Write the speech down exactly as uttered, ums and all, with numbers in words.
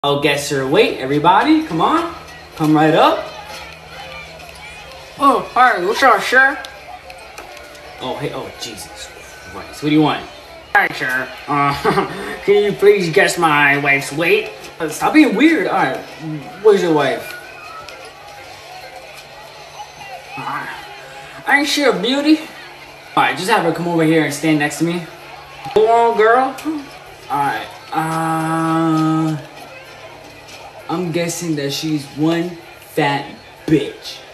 I'll guess her weight, everybody. Come on. Come right up. Oh, hi, what's up, sir? Oh, hey, oh, Jesus Christ. What do you want? Hi, sir. Uh, can you please guess my wife's weight? Uh, Stop being weird. All right. Where's your wife? Uh, ain't she a beauty? All right, just have her come over here and stand next to me. Go on, girl. All right. Uh, I'm guessing that she's one fat bitch.